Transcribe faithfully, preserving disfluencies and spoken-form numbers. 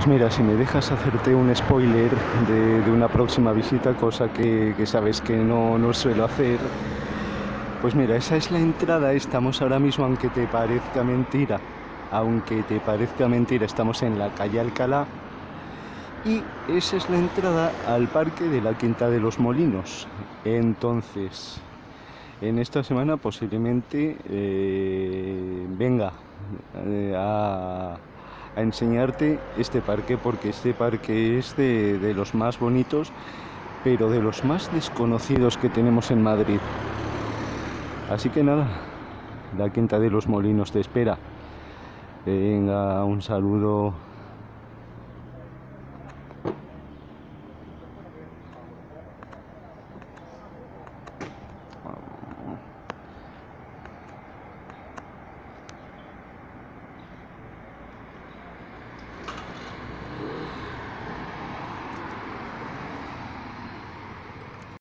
Pues mira, si me dejas hacerte un spoiler de, de una próxima visita, cosa que, que sabes que no, no suelo hacer, pues mira, esa es la entrada. Estamos ahora mismo, aunque te parezca mentira, aunque te parezca mentira, estamos en la calle Alcalá y esa es la entrada al parque de la Quinta de los Molinos. Entonces, en esta semana posiblemente eh, venga eh, a... a enseñarte este parque, porque este parque es de, de los más bonitos, pero de los más desconocidos que tenemos en Madrid. Así que nada, la Quinta de los Molinos te espera. Venga, un saludo.